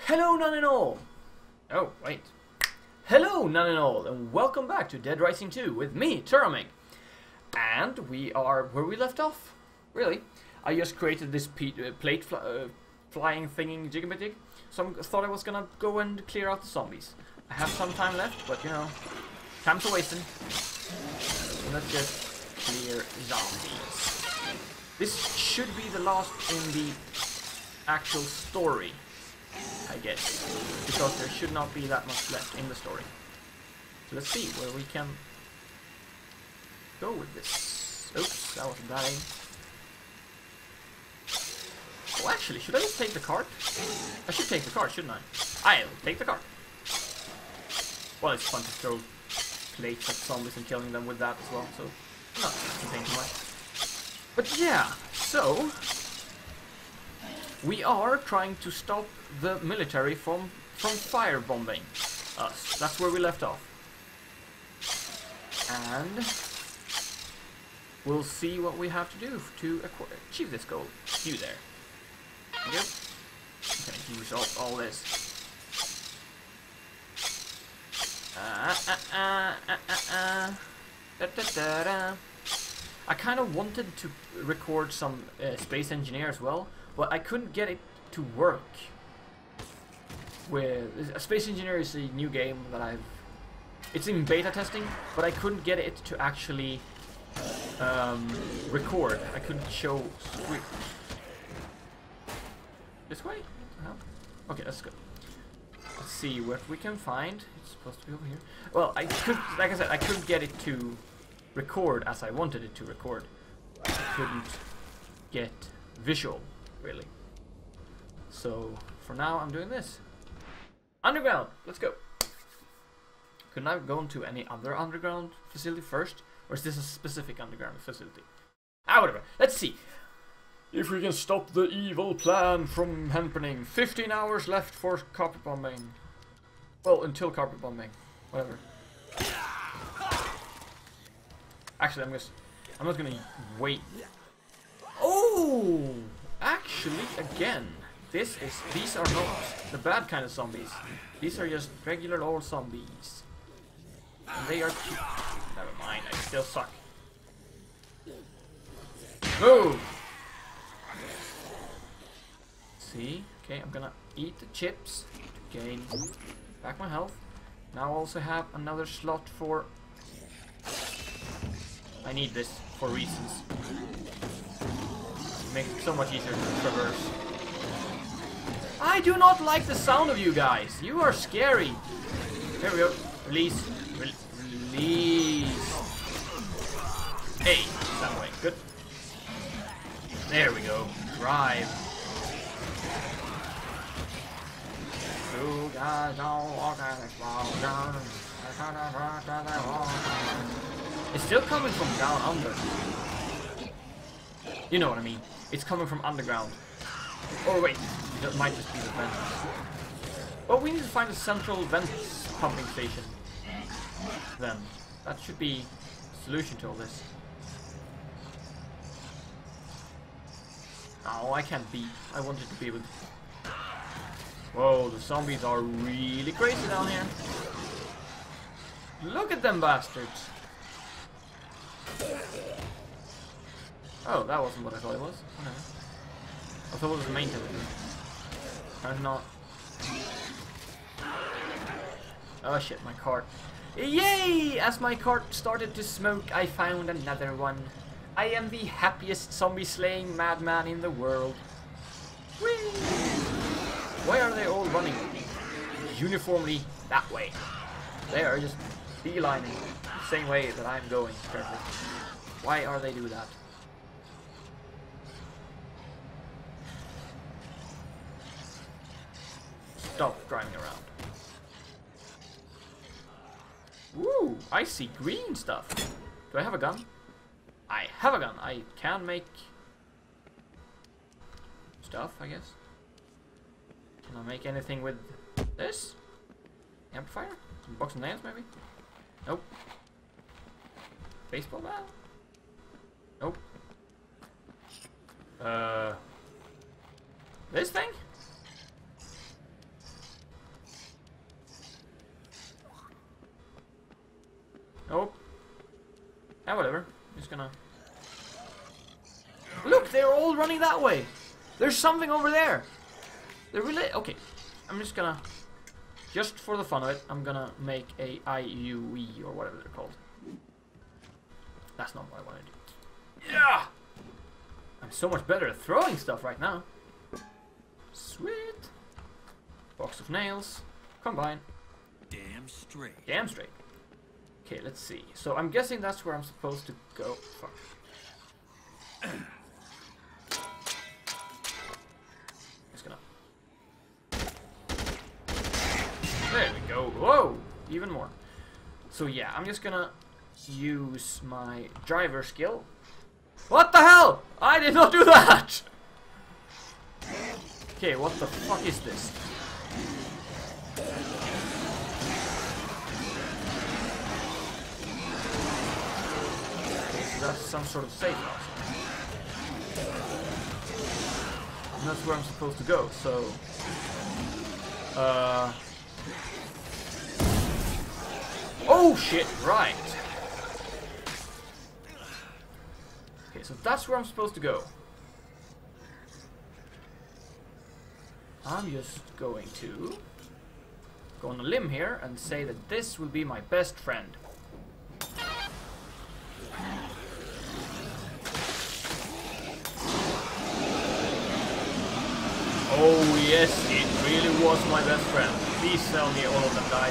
Hello, none and all! Oh, wait. Hello, none and all, and welcome back to Dead Rising 2 with me, Turamig. And we are where we left off, really. I just created this plate flying thingy jigabajig, so I thought I was gonna go and clear out the zombies. I have some time left, but you know, time's a wasting. So let's just clear zombies. This should be the last in the actual story, I guess, because there should not be that much left in the story. So let's see where we can go with this. Oops, that wasn't that aim. Oh, actually, should I just take the cart? I should take the cart, shouldn't I? I'll take the cart. Well, it's fun to throw plates at zombies and killing them with that as well, so not something too much. But yeah, so we are trying to stop the military from firebombing us. That's where we left off. And we'll see what we have to do to achieve this goal. You there. Thank you. I'm gonna use all this. I kind of wanted to record some Space Engineer as well, but I couldn't get it to work. With Space Engineer is a new game that it's in beta testing, but I couldn't get it to actually record. I couldn't show. This way? Okay, that's good. Let's see what we can find. It's supposed to be over here. Well, like I said, I couldn't get it to record as I wanted it to record. I couldn't get visual, really. So, for now, I'm doing this. Underground! Let's go! Couldn't I go into any other underground facility first? Or is this a specific underground facility? Ah, whatever. Let's see. If we can stop the evil plan from happening. 15 hours left for carpet bombing. Well, until carpet bombing. Whatever. Actually, I'm not gonna wait. Oh! Actually, again, these are not the bad kind of zombies. These are just regular old zombies. And they are cute. Never mind, I still suck. Move! See? Okay, I'm gonna eat the chips to gain back my health. Now I also have another slot for... I need this for reasons. Makes it so much easier to traverse. I do not like the sound of you guys. You are scary. There we go. Release. Release. Hey, that way. Good. There we go. Drive. You guys don't walk on the floor. It's still coming from down under. You know what I mean. It's coming from underground. Or wait, that might just be the vent. Well, we need to find a central vent pumping station. Then. That should be the solution to all this. Oh, I can't beat. I wanted to be with... Whoa, the zombies are really crazy down here. Look at them bastards. Oh, that wasn't what I thought it was. No. I thought it was the main television. Apparently not. Oh shit, my cart. Yay! As my cart started to smoke, I found another one. I am the happiest zombie-slaying madman in the world. Whee! Why are they all running uniformly that way? They are just beelining the same way that I'm going currently. Why are they doing that? Stop driving around. Woo! I see green stuff. Do I have a gun? I have a gun. I can make stuff, I guess. Can I make anything with this? Amplifier? Some box of nails, maybe? Nope. Baseball bat? Nope. This thing? coming that way. There's something over there. They're really... Okay, I'm just gonna... Just for the fun of it, I'm gonna make a IUE or whatever they're called. That's not what I want to do. Yeah! I'm so much better at throwing stuff right now. Sweet. Box of nails. Combine. Damn straight. Damn straight. Okay, let's see. So I'm guessing that's where I'm supposed to go. Fuck. Just gonna... There we go. Whoa! Even more. So yeah, I'm just gonna use my driver skill. What the hell? I did not do that! Okay, what the fuck is this? So that's some sort of safe house. And that's where I'm supposed to go, so... Oh shit, right! Okay, so that's where I'm supposed to go. I'm just going to go on a limb here and say that this will be my best friend. Oh yes, it really was my best friend. Please tell me all of them died.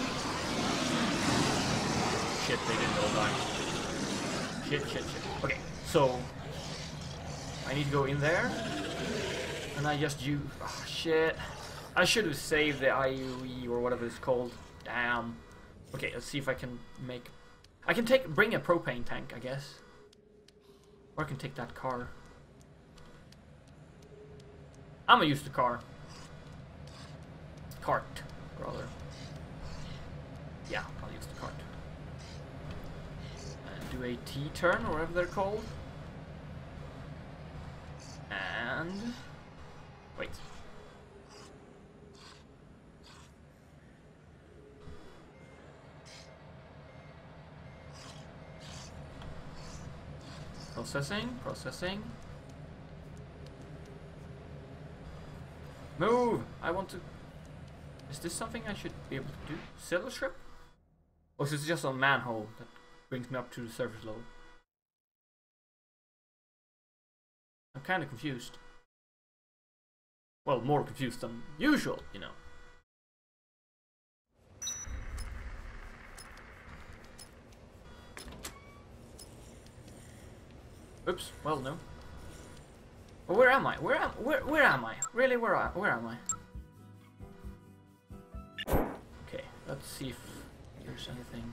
Shit, they didn't all die. Shit. Okay, so I need to go in there. And I just use... Oh, shit. I should have saved the IUE or whatever it's called. Damn. Okay, let's see if I can make... I can bring a propane tank, I guess. Or I can take that car. I'm gonna use the car. Cart, rather. Yeah, I'll use the cart. And do a T-turn, or whatever they're called. And... Wait. Processing. Move! I want to... Is this something I should be able to do? Silver strip? Or is this just a manhole that brings me up to the surface level? I'm kind of confused. Well, more confused than usual, you know. Oops, well, no. Well, where am I? Where am I? Really, where am I? Okay, let's see if there's anything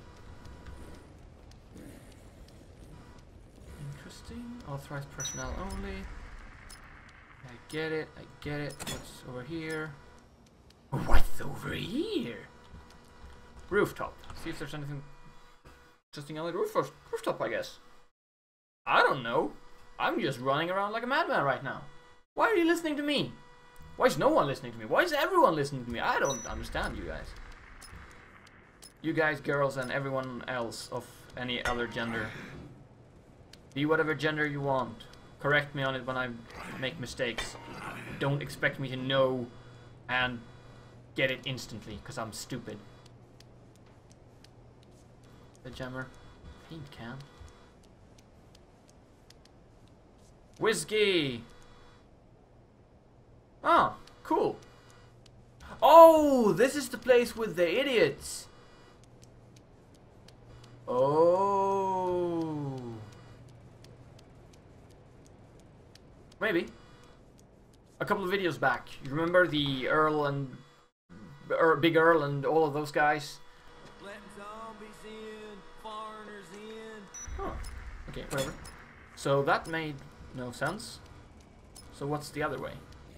interesting. Authorized personnel only. I get it. What's over here? What's over here? Rooftop. See if there's anything interesting on the rooftop, I guess. I don't know. I'm just running around like a madman right now. Why are you listening to me? Why is no one listening to me? Why is everyone listening to me? I don't understand you guys. You guys, girls, and everyone else of any other gender. Be whatever gender you want. Correct me on it when I make mistakes. Don't expect me to know and get it instantly, because I'm stupid. The jammer. Paint can. Whiskey! Oh, cool. Oh, this is the place with the idiots. Oh. Maybe. A couple of videos back, you remember the Earl and... Big Earl and all of those guys? Letting zombies in, foreigners in. Oh, okay, whatever. So that made no sense. So what's the other way?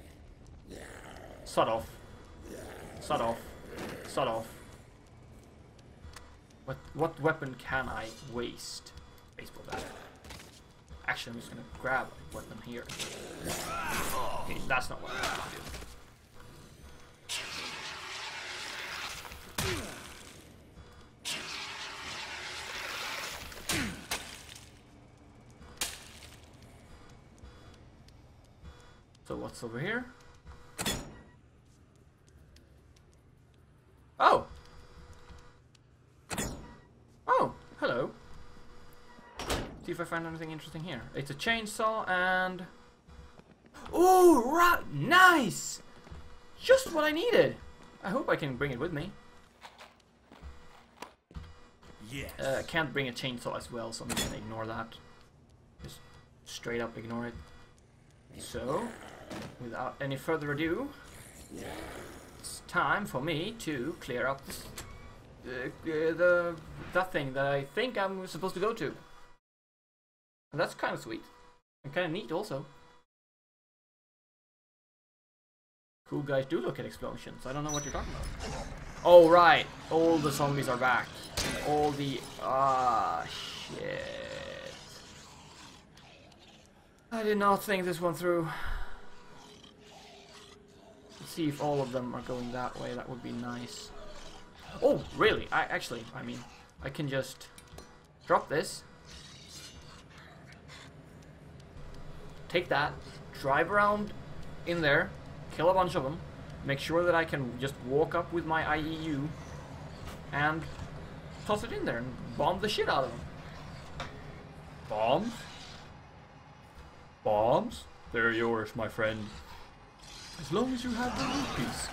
Sod off. Sod off. Sod off. What weapon can I waste? Baseball bat. Actually, I'm just gonna grab a weapon here. Okay, that's not what I want to do. So what's over here? Oh! Oh, hello. See if I find anything interesting here. It's a chainsaw and... Oh, right! Nice! Just what I needed! I hope I can bring it with me. Yes. Can't bring a chainsaw as well, so I'm just gonna ignore that. Just straight up ignore it. So, without any further ado, it's time for me to clear up this, that thing that I think I'm supposed to go to. And that's kind of sweet. And kind of neat also. Cool guys do look at explosions. I don't know what you're talking about. Oh right, all the zombies are back. All the... shit. I did not think this one through. Let's see if all of them are going that way. That would be nice. Oh, really? I mean, I can just drop this. Take that. Drive around in there. Kill a bunch of them. Make sure that I can just walk up with my IEU and toss it in there and bomb the shit out of them. Bombs? Bombs? They're yours, my friend. As long as you have the rupees.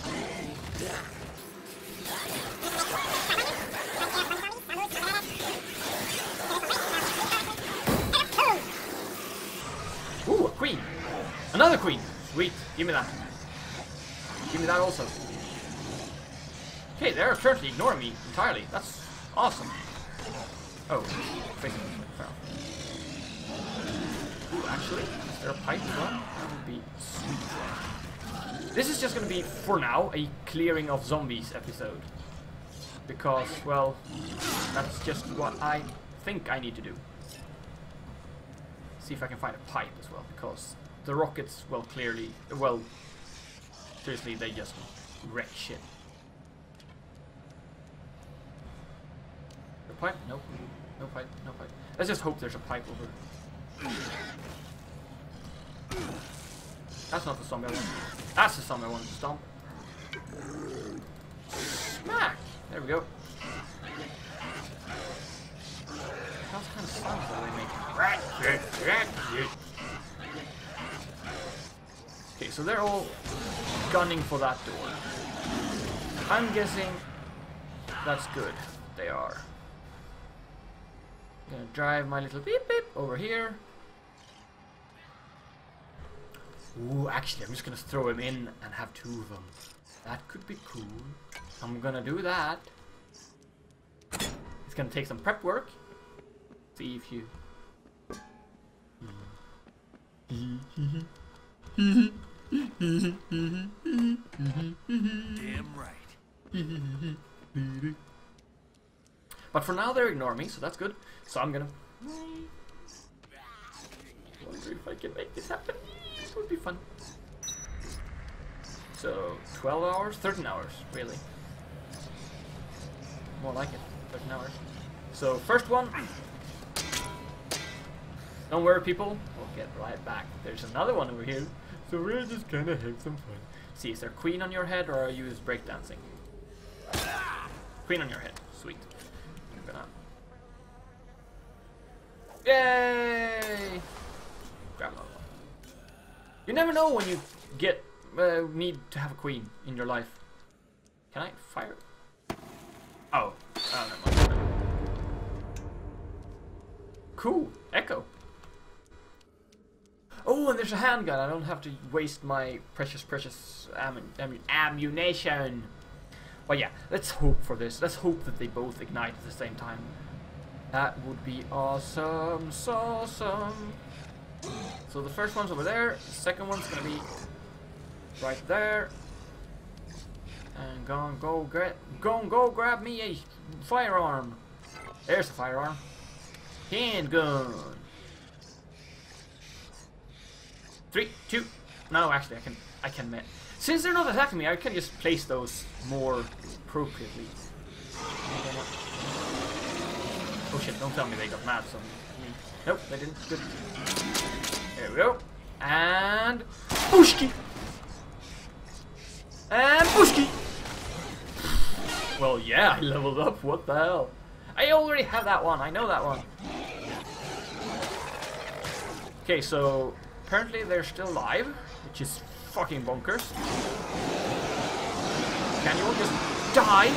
Ooh, a queen. Another queen. Sweet. Give me that. Give me that also. Okay, they're currently ignoring me entirely. That's awesome. Oh, ooh, actually, is there a pipe as well? That would be sweet. This is just gonna be, for now, a clearing of zombies episode. Because, well, that's just what I think I need to do. See if I can find a pipe as well, because the rockets, well, clearly, well, seriously, they just wreck shit. A pipe? Nope. No pipe, no pipe. Let's just hope there's a pipe over. That's not the zombie I want. That's the zombie I want to stomp. Smack! There we go. That's kind of sounds that they make. Okay, so they're all gunning for that door. I'm guessing that's good. They are. I'm gonna drive my little beep beep over here. Ooh, actually, I'm just gonna throw him in and have two of them. That could be cool. I'm gonna do that. It's gonna take some prep work. See if you... Damn right. But for now they're ignoring me, so that's good. So I'm gonna... wonder if I can make this happen. It would be fun. So, 12 hours? 13 hours, really. More like it. 13 hours. So, first one. Don't worry, people. We'll get right back. There's another one over here. So we're just gonna have some fun. See, is there queen on your head or are you just breakdancing? Queen on your head. Sweet. I'm gonna... Yay! Grab another one. You never know when you get need to have a queen in your life. Can I fire? Oh. Oh, never mind. Cool. Echo. Oh, and there's a handgun. I don't have to waste my precious ammunition. But yeah, let's hope for this. Let's hope that they both ignite at the same time. That would be awesome. So awesome. So the first one's over there. The second one's gonna be right there. And go grab me a firearm. There's the firearm. Handgun. 3, 2. No, actually, I can. Since they're not attacking me, I can just place those more appropriately. Oh shit! Don't tell me they got mad. So, nope, they didn't. Good. There we go. And Bushki! And Bushki! Well, yeah, I leveled up. What the hell? I already have that one. I know that one. Okay, so apparently they're still alive, which is fucking bonkers. Can you all just die?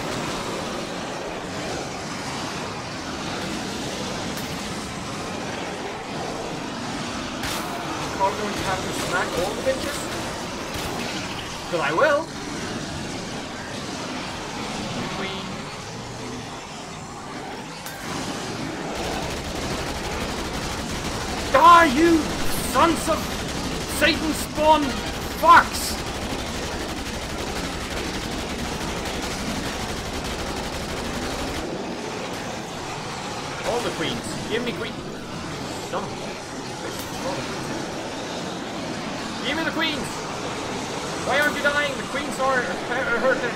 I'm going to have to smack all the bitches? Because I will. Queen. Die, you sons of Satan spawn fucks! All the queens. Give me queen. Some. All the queens. Give me the queens! Why aren't you dying? The queens are hurting.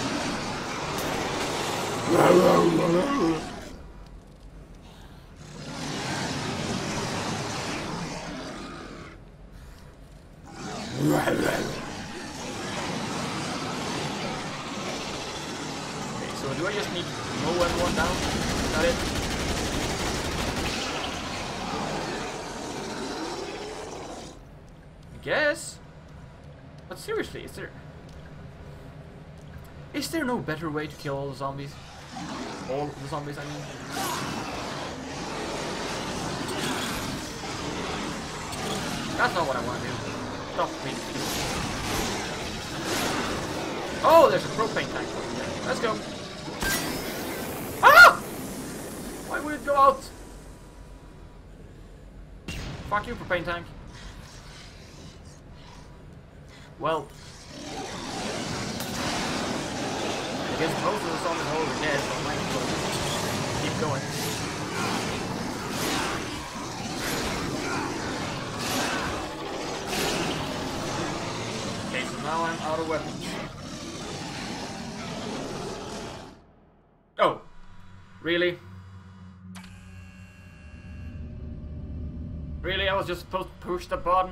Okay, so do I just need to mow everyone down? Is that it? Guess. But seriously, is there no better way to kill all the zombies? All the zombies, I mean. That's not what I want to do. Stop me. Oh, there's a propane tank. Let's go. Ah! Why would it go out? Fuck you, propane tank. Well, I guess most of the zombies are already dead, so I might as well keep going. Okay, so now I'm out of weapons. Oh, really? Really? I was just supposed to push the button?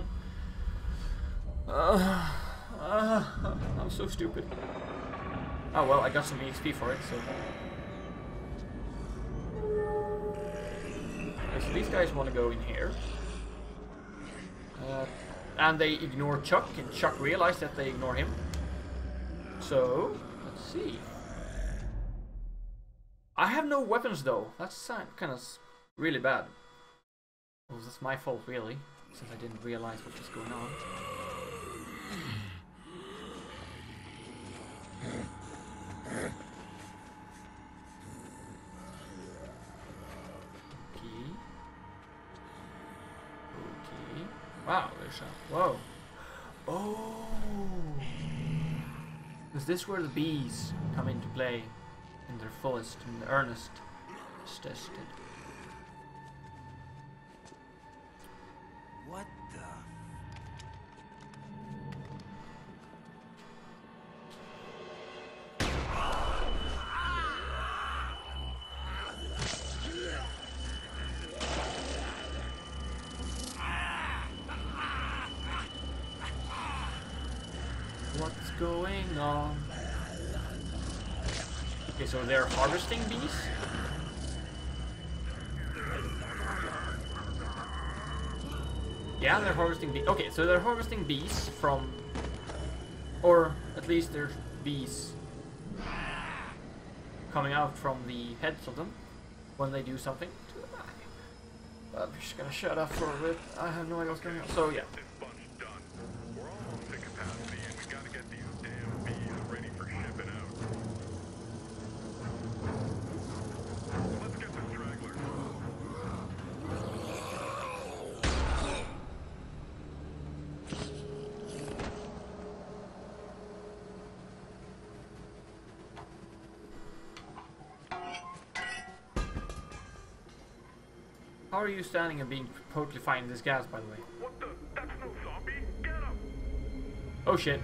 I'm so stupid. Oh well, I got some EXP for it, so... Okay, so these guys want to go in here. And they ignore Chuck, and Chuck realized that they ignore him. So, let's see. I have no weapons though. That's kind of really bad. Well, that's my fault really, since I didn't realize what was going on. Okay. Wow, there's a... Whoa. Oh! Is this where the bees come into play in their fullest and earnest tested? What the? What's going on? Okay, so they're harvesting bees? Yeah, they're harvesting bees. Okay, so they're harvesting bees from... Or at least there's bees coming out from the heads of them when they do something to the back. I'm just gonna shut up for a bit. I have no idea what's going on. So yeah. How are you standing and being totally fine in this gas, by the way? What the? That's no zombie. Get him! Oh shit.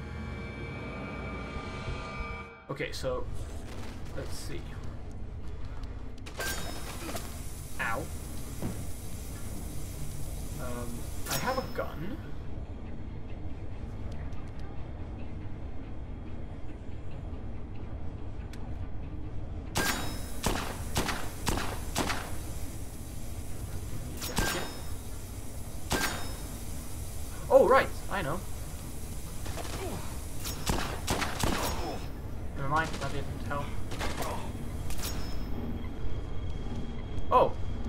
Okay, so let's see. Ow. I have a gun. know. Never mind, that didn't help. Oh!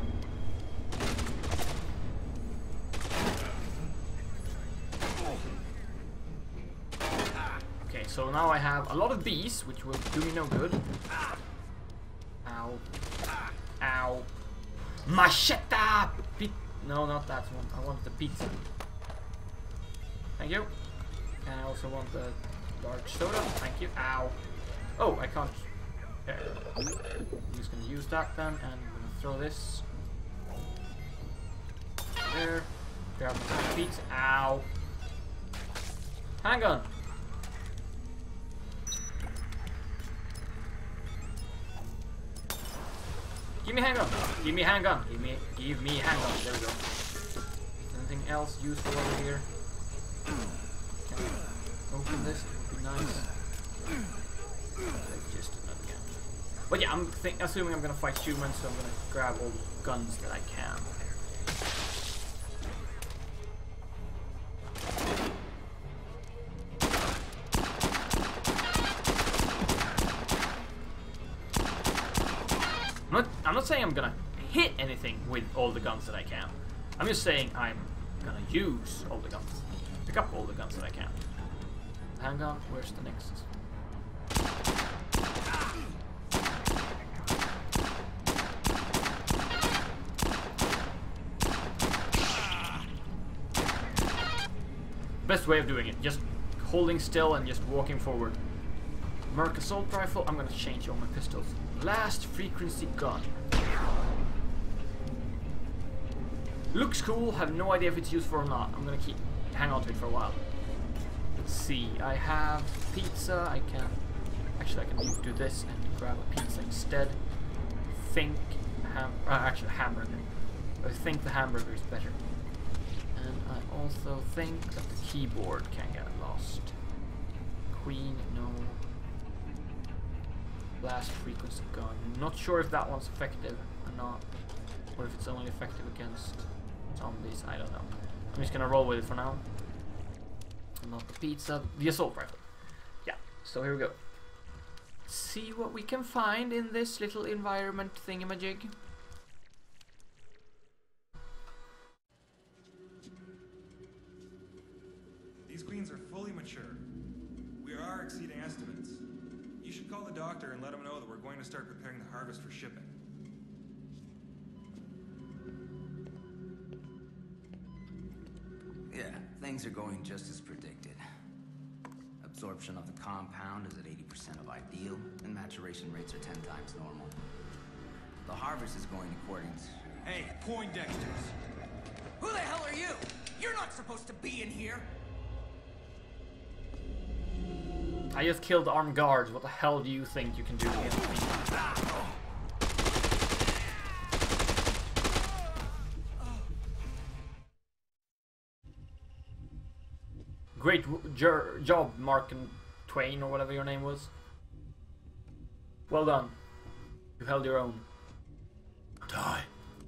Okay, so now I have a lot of bees, which will do me no good. Ow. Ow. Macheta! No, not that one. I want the pizza. Thank you. And I also want the large soda. Thank you. Ow. Oh, I can't. There. I'm just gonna use that then, and I'm gonna throw this there. Grab the pizza. Ow. Handgun. Give me handgun. Give me handgun. Give me handgun. There we go. Anything else useful over here? Can I open this? It would be nice. Just another gun. But yeah, I'm assuming I'm gonna fight humans, so I'm gonna grab all the guns that I can. I'm not saying I'm gonna hit anything with all the guns that I can. I'm just saying I'm gonna use all the guns. Pick up all the guns that I can. Handgun, where's the next? Best way of doing it, just holding still and just walking forward. Merc assault rifle, I'm gonna change all my pistols. Blast frequency gun. Looks cool, have no idea if it's useful or not. I'm gonna hang on to it for a while. Let's see, I have pizza, I can do this and grab a pizza instead. Actually hamburger. I think the hamburger is better. And I also think that the keyboard can get lost. Queen, no. Blast frequency gun. Not sure if that one's effective or not. Or if it's only effective against zombies, I don't know. I'm just gonna roll with it for now. Not the pizza, the assault rifle. Yeah, so here we go. See what we can find in this little environment thingamajig. These queens are fully mature. We are exceeding estimates. You should call the doctor and let him know that we're going to start preparing the harvest for shipping. Yeah, things are going just as predicted. Absorption of the compound is at 80% of ideal, and maturation rates are 10 times normal. The harvest is going according to... Hey, Poindexters! Who the hell are you? You're not supposed to be in here! I just killed armed guards. What the hell do you think you can do against me? Great job, Mark and Twain, or whatever your name was. Well done. You held your own. Die.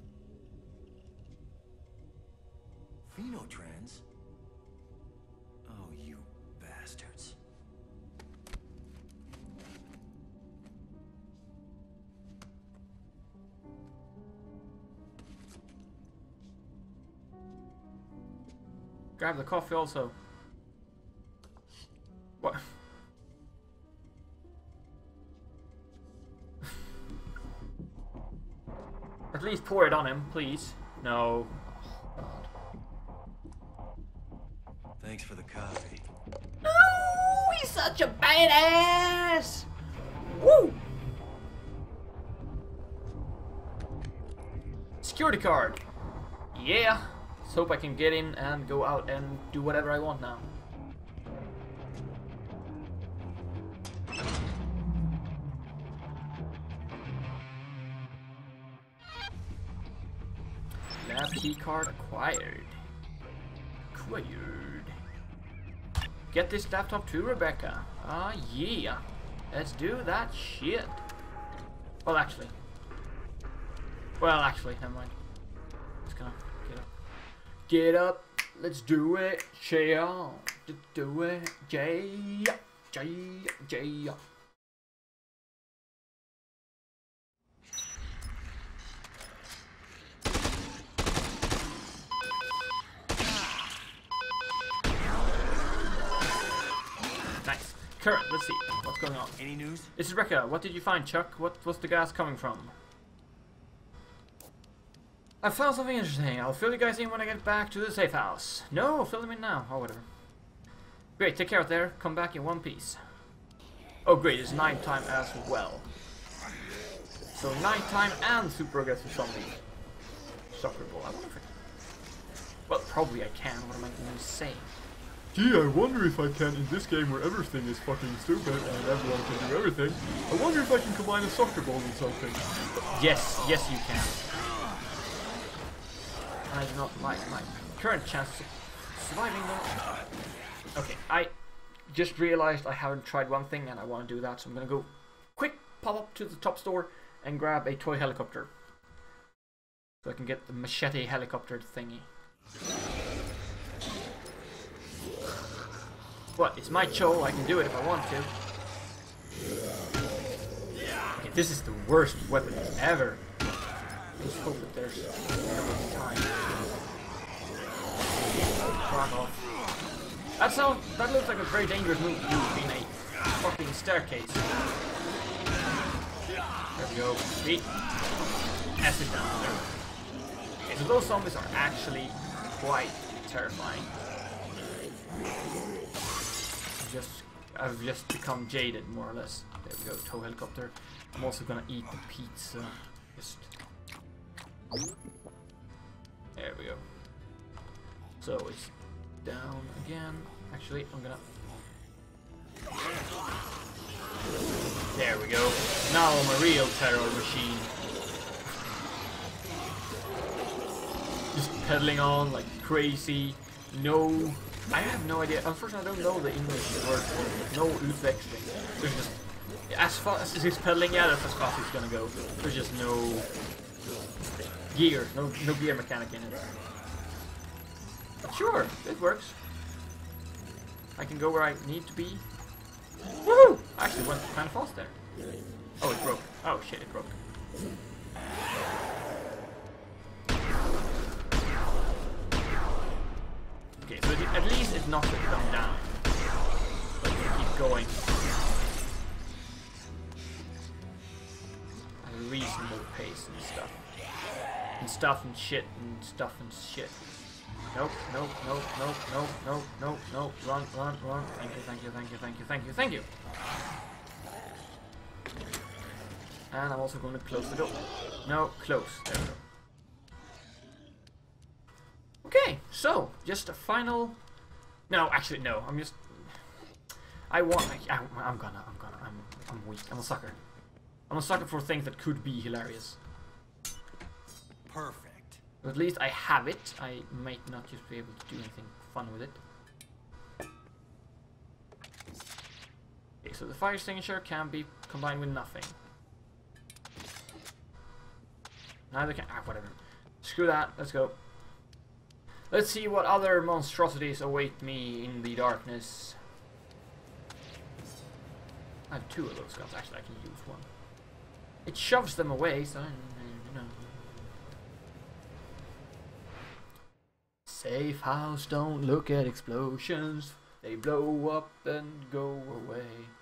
Phenotrans? Oh, you bastards. Grab the coffee also. What? At least pour it on him, please. No. Thanks for the coffee. No, he's such a badass. Woo! Security card. Yeah. Let's hope I can get in and go out and do whatever I want now. Lab key card acquired. Get this laptop too, Rebecca. Ah, yeah. Let's do that shit. Well, actually, never mind. Just gonna get up. Get up. Let's do it, yeah. Do it, yeah. Nice. Current, let's see. What's going on? Any news? This is Rekka. What did you find, Chuck? What's the gas coming from? I found something interesting. I'll fill you guys in when I get back to the safe house. No, fill them in now. Or whatever. Great, take care out there. Come back in one piece. Oh great, it's nighttime as well. So nighttime and super aggressive zombie. Soccer ball. I wonder if I can. Well, probably I can. What am I going to say? Gee, I wonder if I can, in this game where everything is fucking stupid and everyone can do everything, I wonder if I can combine a soccer ball with something. Yes, yes you can. I do not like my current chances of surviving though. Okay, I just realized I haven't tried one thing and I want to do that, so I'm gonna go quick pop up to the top store and grab a toy helicopter. So I can get the machete helicopter thingy. What? It's my show, I can do it if I want to. Okay, this is the worst weapon ever. Just hope that there's enough time. Fuck off. That looks like a very dangerous move to do in a fucking staircase. There we go. Beat. Acid down there. Okay, so those zombies are actually quite terrifying. I've just become jaded, more or less. There we go, tow helicopter. I'm also gonna eat the pizza. Just there we go. So it's down again. Actually, I'm gonna. There we go. Now I'm a real terror machine. Just pedaling on like crazy. No. I have no idea. Unfortunately, I don't know the English word for it. No utväxling. There's just as fast as he's pedaling, yeah, that's as fast as he's gonna go. There's just no gear, no gear mechanic in it. But sure, it works. I can go where I need to be. Woohoo! I actually went kind of fast there. Oh, it broke. Oh shit, it broke. Okay, so at least it knocks them down. But we keep going at a reasonable pace and stuff. And stuff and shit and stuff and shit. Nope, nope, nope, nope, nope, nope, nope, nope. Run, run, run. Thank you, thank you, thank you, thank you, thank you, thank you. And I'm also going to close the door. No, close. There we go. Okay, so just a final. No, actually, no. I'm just. I'm weak. I'm a sucker. I'm a sucker for things that could be hilarious. Perfect. But at least I have it. I might not just be able to do anything fun with it. Okay, so the fire extinguisher can be combined with nothing. Neither can. Ah, whatever. Screw that. Let's go. Let's see what other monstrosities await me in the darkness. I have two of those guns. Actually, I can use one. It shoves them away, so you know. Safe house, don't look at explosions. They blow up and go away.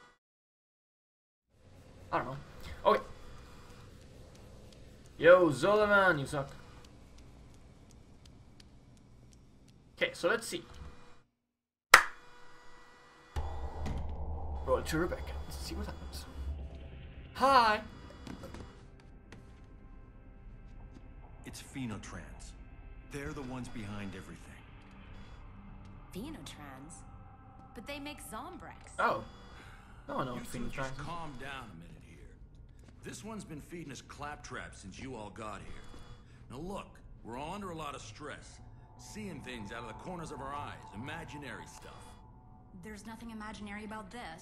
I don't know. Okay. Yo, Zolaman, you suck. Okay, so let's see. Roll it to Rebecca. Let's see what happens. Hi! It's Phenotrans. They're the ones behind everything. Phenotrans? But they make Zombrex. Oh. No one knows You two Phoenix just Rising. calm down a minute here. This one's been feeding us claptrap since you all got here. Now look, we're all under a lot of stress. Seeing things out of the corners of our eyes, imaginary stuff. There's nothing imaginary about this.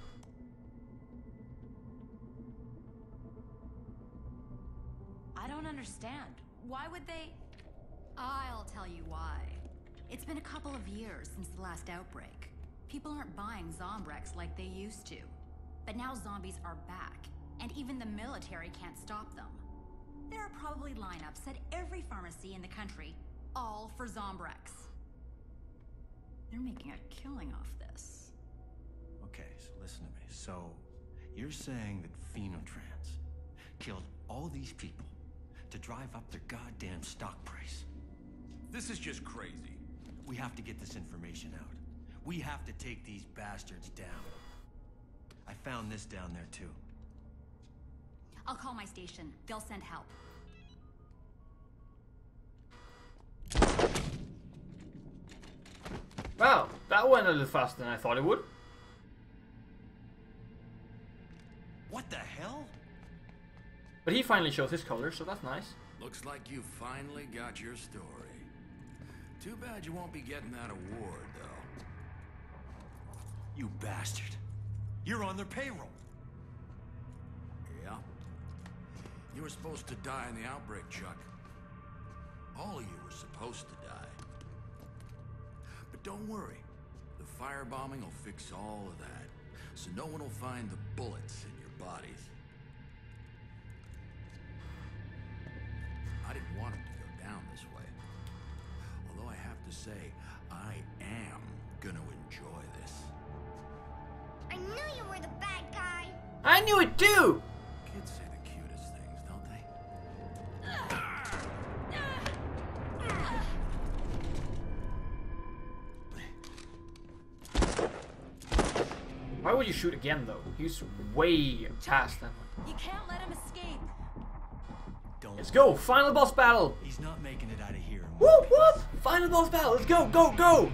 I don't know. understand. Why would they... I'll tell you why. It's been a couple of years since the last outbreak. People aren't buying Zombrex like they used to. But now zombies are back, and even the military can't stop them. There are probably lineups at every pharmacy in the country, all for Zombrex. They're making a killing off this. Okay, so listen to me. So, you're saying that Phenotrans killed all these people to drive up their goddamn stock price? This is just crazy. We have to get this information out. We have to take these bastards down. I found this down there too. I'll call my station. They'll send help. Wow, that went a little faster than I thought it would. What the hell? But he finally shows his colors, so that's nice. Looks like you finally got your story. Too bad you won't be getting that award, though. You bastard. You're on their payroll. Yeah? You were supposed to die in the outbreak, Chuck. All of you were supposed to die. But don't worry. The firebombing will fix all of that. So no one will find the bullets in your bodies. I didn't want it to go down this way. Although I have to say, I am gonna enjoy this. I knew you were the bad guy. I knew it too! Kids say the cutest things, don't they? Why would you shoot again though? He's way past them. You can't let him escape. Don't. Let's go! Final boss battle! He's not making it out of here. Whoop whoop! Final boss battle! Let's go! Go! Go!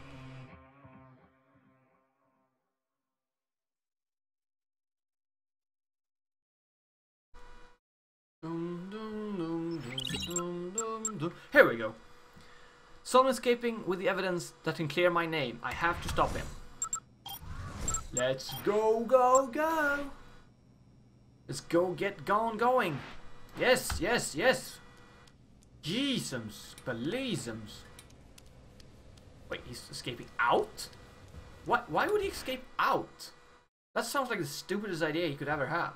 Here we go. Someone escaping with the evidence that can clear my name. I have to stop him. Let's go, go, go! Let's go get going. Yes, yes, yes! Jeezums, Belizums. Wait, he's escaping out? What? Why would he escape out? That sounds like the stupidest idea he could ever have.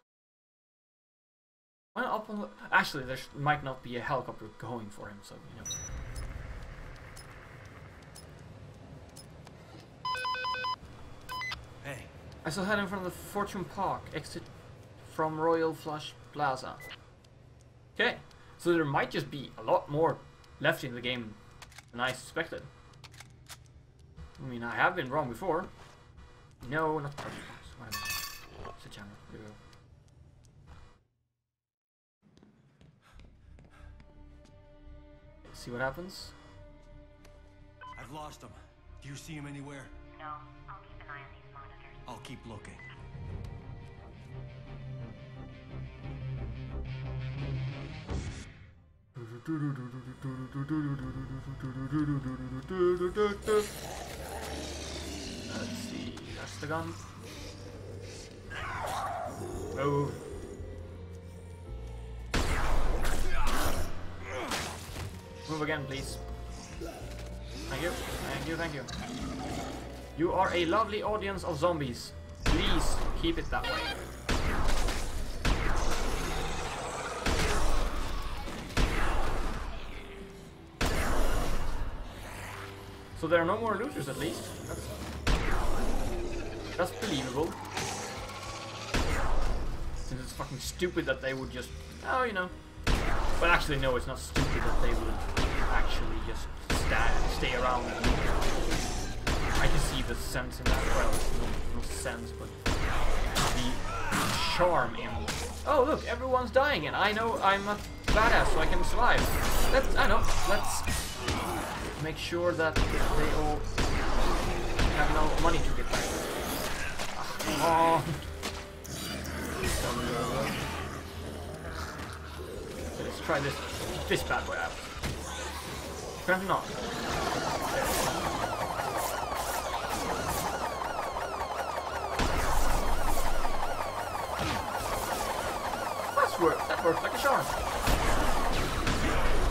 Why not up on the... Actually, there might not be a helicopter going for him, so, you know. Hey. I saw heading from the Fortune Park, exit from Royal Flush Plaza. Okay, so there might just be a lot more left in the game than I suspected. I mean, I have been wrong before. No, not Fortune Park. It's a channel. Here we go. See what happens. I've lost him. Do you see him anywhere? No, I'll keep an eye on these monitors. I'll keep looking. Let's see, that's the gun. Oh. Move again, please. Thank you, thank you, thank you. You are a lovely audience of zombies. Please keep it that way. So there are no more looters at least. That's believable. Since it's fucking stupid that they would just... Oh, you know. But actually, no, it's not stupid that they would actually just stay around. I can see the sense in that. Well, no sense, but the charm in... Oh, look, everyone's dying, and I know I'm a badass, so I can survive. Let's make sure that they all have no money to get back. Come on. Let's try this bad boy out. Apparently not. That worked like a charm.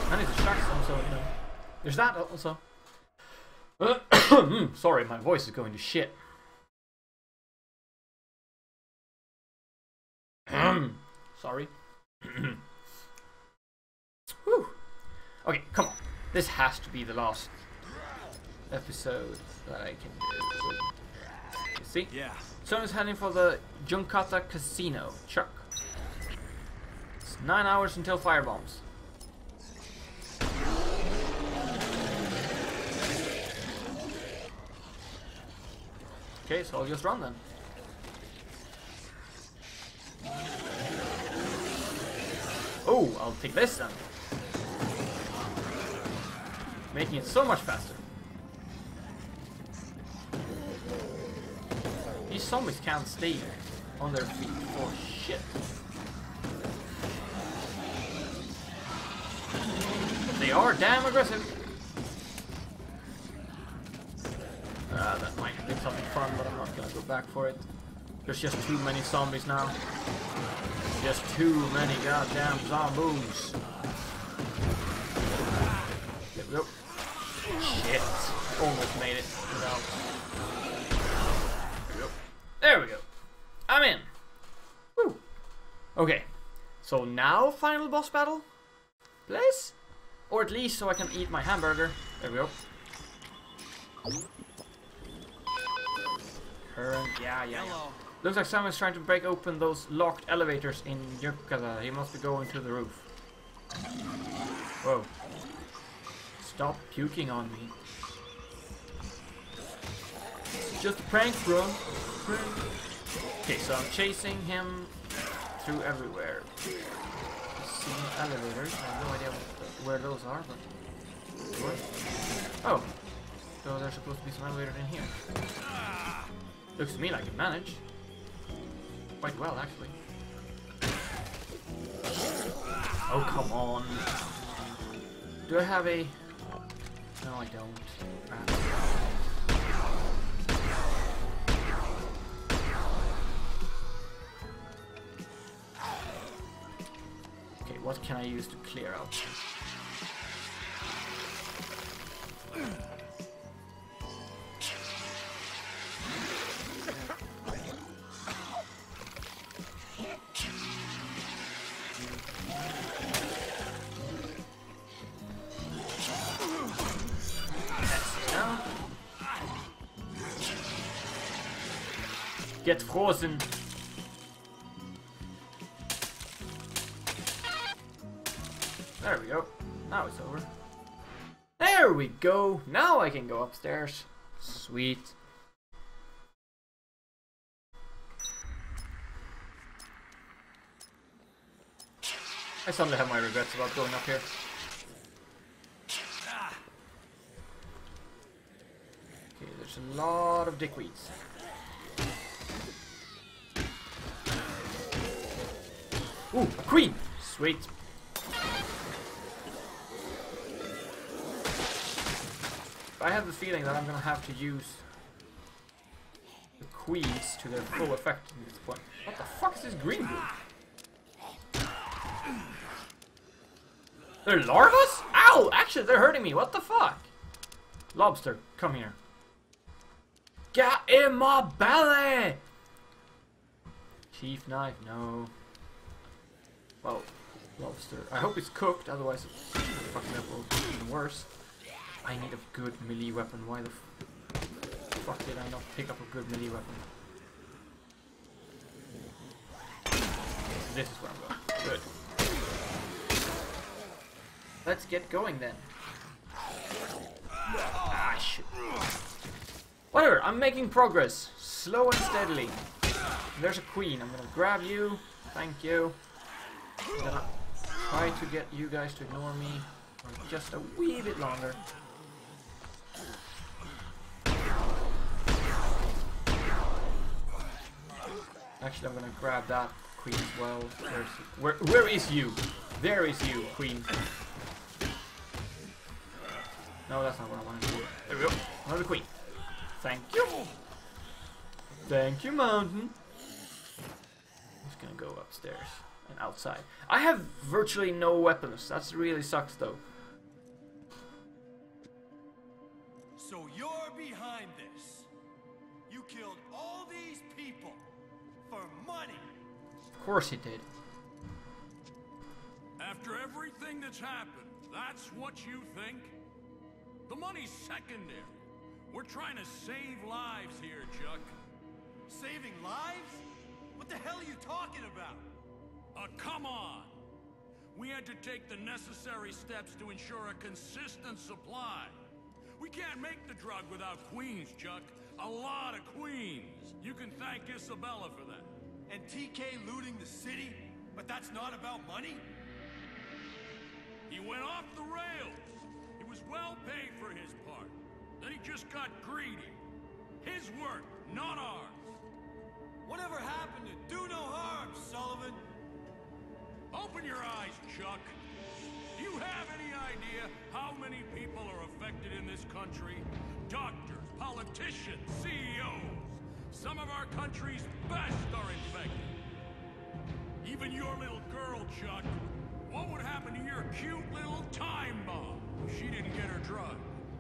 I need to distract them, so, you know. There's that also. Sorry, my voice is going to shit. Sorry. Whew. Okay, come on. This has to be the last episode that I can do. You see? Yeah. Someone's heading for the Junkata Casino. Chuck. It's 9 hours until firebombs. Okay, so I'll just run then. Oh, I'll take this then. Making it so much faster. These zombies can't stay on their feet for shit. But they are damn aggressive. That might have been something fun, but I'm not gonna go back for it. There's just too many zombies now. Just too many goddamn zombies. There we go. Shit. Almost made it without. There we go. There we go. I'm in. Woo. Okay. So now final boss battle? Please? Or at least so I can eat my hamburger. There we go. Yeah. Looks like someone's trying to break open those locked elevators in Yucata. He must be going to the roof. Whoa. Stop puking on me. It's just a prank, bro. Prank. Okay, so I'm chasing him through everywhere. See elevators. I have no idea where those are, but... What? Oh. So there's supposed to be some elevators in here. Looks to me like it managed. Quite well, actually. Oh, come on. Do I have a... No, I don't. Okay, what can I use to clear out? Get frozen. There we go. Now it's over. There we go. Now I can go upstairs. Sweet. I suddenly have my regrets about going up here. Okay, there's a lot of dickweeds. Ooh, a queen! Sweet. I have the feeling that I'm gonna have to use the queens to their full effect at this point. What the fuck is this green blue? They're larvas? Ow! Actually, they're hurting me. What the fuck? Lobster, come here. Get in my belly! Chief knife, no. Well, lobster. I hope it's cooked, otherwise it's fucking up will be even worse. I need a good melee weapon. Why the fuck did I not pick up a good melee weapon? This is where I'm going. Good. Let's get going then. Ah, shit. Whatever, I'm making progress. Slow and steadily. There's a queen. I'm gonna grab you. Thank you. I'm gonna try to get you guys to ignore me for just a wee bit longer. Actually, I'm gonna grab that queen as well. Where is you? There is you, queen. No, that's not what I want to do. There we go. Another queen. Thank you. Thank you, mountain. I'm just gonna go upstairs and outside. I have virtually no weapons. That really sucks, though. So you're behind this. You killed all these people for money. Of course he did. After everything that's happened, that's what you think? The money's secondary. We're trying to save lives here, Chuck. Saving lives? What the hell are you talking about? Come on! We had to take the necessary steps to ensure a consistent supply. We can't make the drug without queens, Chuck. A lot of queens. You can thank Isabella for that. And TK looting the city? But that's not about money? He went off the rails. He was well paid for his part. Then he just got greedy. His work, not ours. Whatever happened to do no harm, Sullivan? Open your eyes, Chuck. Do you have any idea how many people are affected in this country? Doctors, politicians, CEOs. Some of our country's best are infected. Even your little girl, Chuck. What would happen to your cute little time bomb if she didn't get her drug?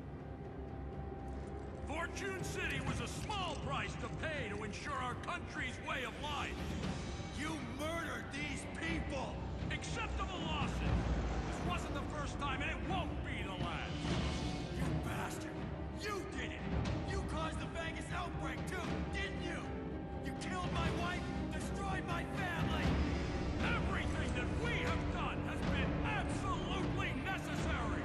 Fortune City was a small price to pay to ensure our country's way of life. You murdered these people! Acceptable losses. This wasn't the first time, and it won't be the last. You bastard! You did it! You caused the Vegas outbreak too, didn't you? You killed my wife, destroyed my family! Everything that we have done has been absolutely necessary!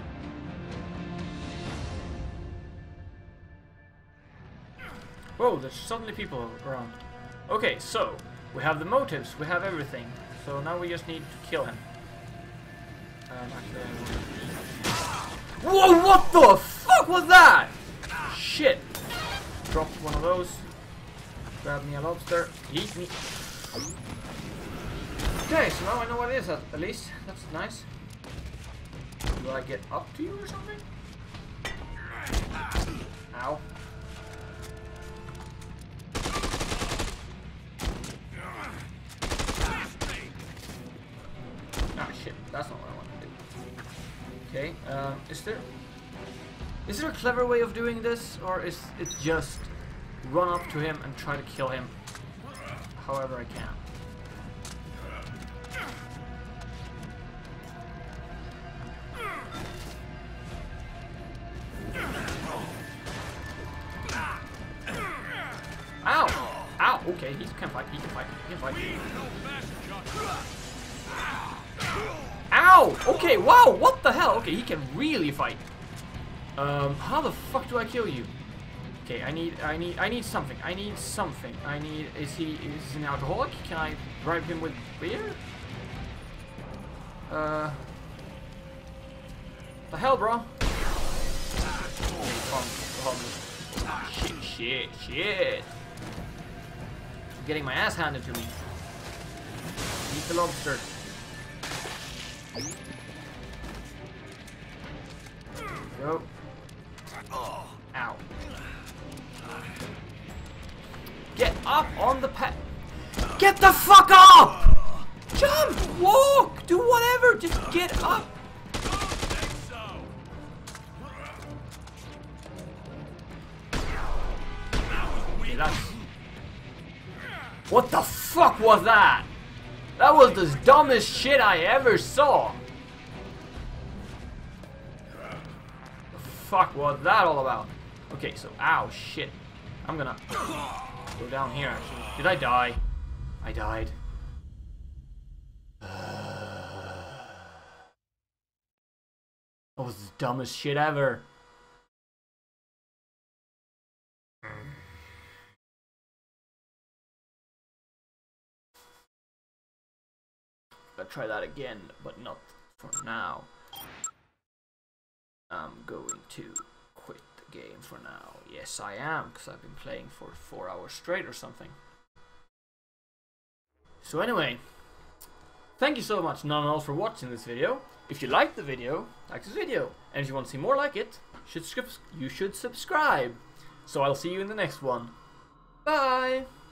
Whoa, there's suddenly people around. Okay, so we have the motives, we have everything. So now we just need to kill him. Whoa, what the fuck was that? Shit. Dropped one of those. Grab me a lobster. Eat me. Okay, so now I know what it is at least. That's nice. Do I get up to you or something? Ow. Ah shit, that's not what I want to do. Okay, is there a clever way of doing this, or is it just run up to him and try to kill him however I can? Ow! Ow! Okay, he can fight, he can fight, he can fight. Ow! Okay, wow, what the hell? Okay, he can really fight. How the fuck do I kill you? Okay, I need something. Is he an alcoholic? Can I bribe him with beer? The hell, bro? Shit. I'm getting my ass handed to me. Eat the lobster. Go. Ow. Get up on the pad. Get the fuck up! Jump! Walk! Do whatever! Just get up! What the fuck was that? That was the dumbest shit I ever saw. The fuck was that all about? Okay, so ow shit. I'm gonna go down here actually. Did I die? I died. That was the dumbest shit ever. I'll try that again, but not for now. I'm going to quit the game for now. Yes, I am, because I've been playing for 4 hours straight or something. So anyway, thank you so much, Nonanol, for watching this video. If you liked the video, like this video. And if you want to see more like it, you should subscribe. So I'll see you in the next one. Bye!